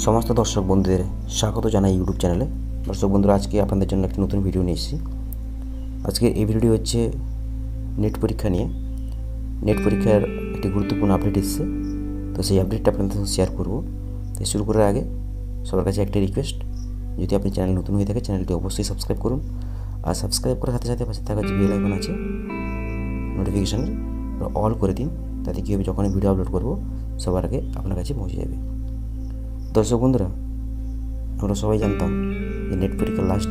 সমস্ত দর্শক বন্ধুদের স্বাগত জানাই ইউটিউব চ্যানেলে। দর্শক বন্ধুরা, আজকে আপনাদের জন্য একটি নতুন ভিডিও নিয়ে এসেছি। আজকে এই ভিডিওটি হচ্ছে নেট পরীক্ষা নিয়ে। নেট পরীক্ষার একটি গুরুত্বপূর্ণ আপডেট এসেছে, তো সেই আপডেটটা আপনাদের সাথে শেয়ার করব। তাই শুরু করার আগে সবার কাছে একটা রিকোয়েস্ট, যদি আপনি চ্যানেল নতুন হয়ে থাকে চ্যানেলটি অবশ্যই সাবস্ক্রাইব করুন। আর সাবস্ক্রাইব করার সাথে সাথে পাশে থাকা যে বেল আইকন আছে নোটিফিকেশানের অল করে দিন, তাতে কী হবে, যখনই ভিডিও আপলোড করব সবার আগে আপনার কাছে পৌঁছে যাবে। দর্শক বন্ধুরা, আমরা সবাই জানতাম যে নেট পরীক্ষার লাস্ট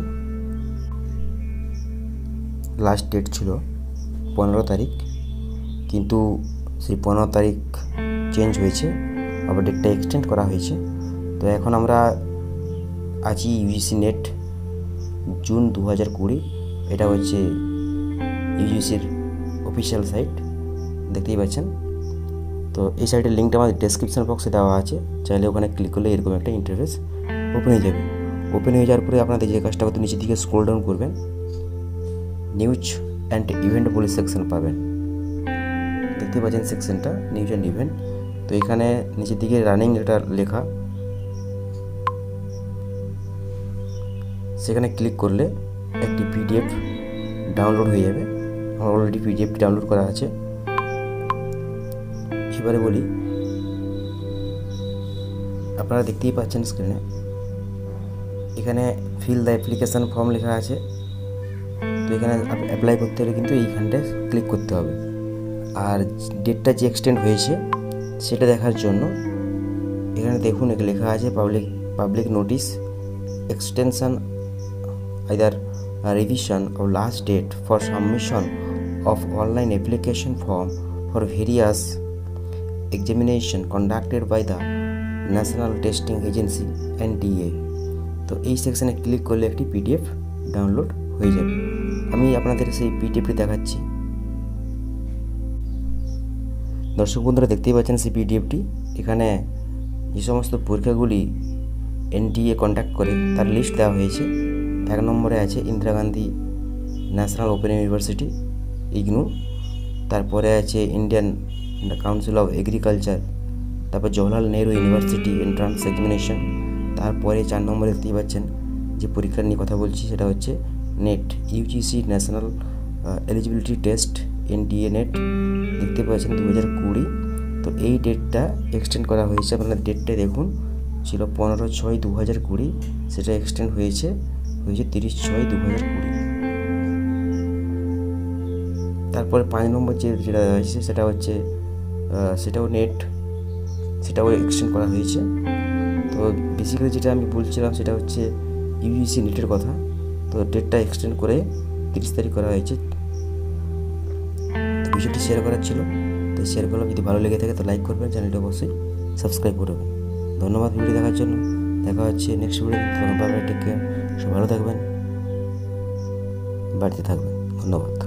ডেট ছিল 15 তারিখ, কিন্তু সেই 15 তারিখ চেঞ্জ হয়েছে, আবার ডেটটা এক্সটেন্ড করা হয়েছে। তো এখন আমরা আছি ইউজিসি নেট জুন 2020। এটা হচ্ছে ইউজিসির অফিসিয়াল সাইট, দেখতেই পাচ্ছেন। তো এই সাইটের লিঙ্কটা আমাদের ডেসক্রিপশন বক্সে দেওয়া আছে, চাইলে ওখানে ক্লিক করলে এরকম একটা ইন্টারফেস ওপেন হয়ে যাবে। ওপেন হয়ে যাওয়ার পরে আপনাদের যে কাজটা করতে নিচের দিকে স্ক্রল ডাউন করবেন, নিউজ অ্যান্ড ইভেন্ট বলে সেকশন পাবেন। দেখতে পাচ্ছেন সেকশনটা নিউজ অ্যান্ড ইভেন্ট। তো এখানে নিচের দিকে রানিং এটা লেখা, সেখানে ক্লিক করলে একটি পিডিএফ ডাউনলোড হয়ে যাবে। আমার অলরেডি পিডিএফটি ডাউনলোড করা আছে। এবারে বলি, আপনারা দেখতেই পাচ্ছেন স্ক্রিনে, এখানে ফিল দ্য অ্যাপ্লিকেশান ফর্ম লেখা আছে। তো এখানে অ্যাপ্লাই করতে হলে কিন্তু এইখানটায় ক্লিক করতে হবে। আর ডেটটা যে এক্সটেন্ড হয়েছে সেটা দেখার জন্য এখানে দেখুন লেখা আছে public notice extension either revision of last date for submission of online application form for various examination conducted by the national testing agency NTA। তো এই সেকশানে ক্লিক করলে একটি পিডিএফ ডাউনলোড হয়ে যাবে। আমি আপনাদের সেই পিডিএফটি দেখাচ্ছি। দর্শক বন্ধুরা, দেখতেই পাচ্ছেন সেই পিডিএফটি। এখানে যে সমস্ত পরীক্ষাগুলি NTA কন্ডাক্ট করে তার লিস্ট দেওয়া হয়েছে। 1 নম্বরে আছে Indira Gandhi national open university IGNOU, তারপরে আছে ইন্ডিয়ান কাউন্সিল অফ এগ্রিকালচার, তারপর Jawaharlal Nehru university entrance examination. তারপরে 4 নম্বরে দেখতেই পাচ্ছেন যে পরীক্ষার নিয়ে কথা বলছি, সেটা হচ্ছে net UGC national eligibility test NTA net, দেখতে পাচ্ছেন 2020। তো এই ডেটটা এক্সটেন্ড করা হয়েছে। আপনার ডেটটা দেখুন, ছিল 15/6/2020, সেটা এক্সটেন্ড হয়েছে 30/6/2020। তারপরে 5 নম্বর যেটা হয়েছে সেটা হচ্ছে সেটাও নেট, সেটাও এক্সটেন্ড করা হয়েছে। তো বেসিক্যালি যেটা আমি বলছিলাম সেটা হচ্ছে ইউজিসি নেটের কথা। তো ডেটটা এক্সটেন্ড করে 30 তারিখ করা হয়েছে। তো ভিডিওটি শেয়ার করার ছিল, তো শেয়ার করলাম। যদি ভালো লেগে থাকে তো লাইক করবেন, চ্যানেলটি অবশ্যই সাবস্ক্রাইব করবেন। ধন্যবাদ ভিডিও দেখার জন্য। দেখা হচ্ছে নেক্সট ভিডিওতে। টেক কেয়ার, সব ভালো থাকবেন, বাড়িতে থাকবেন। ধন্যবাদ।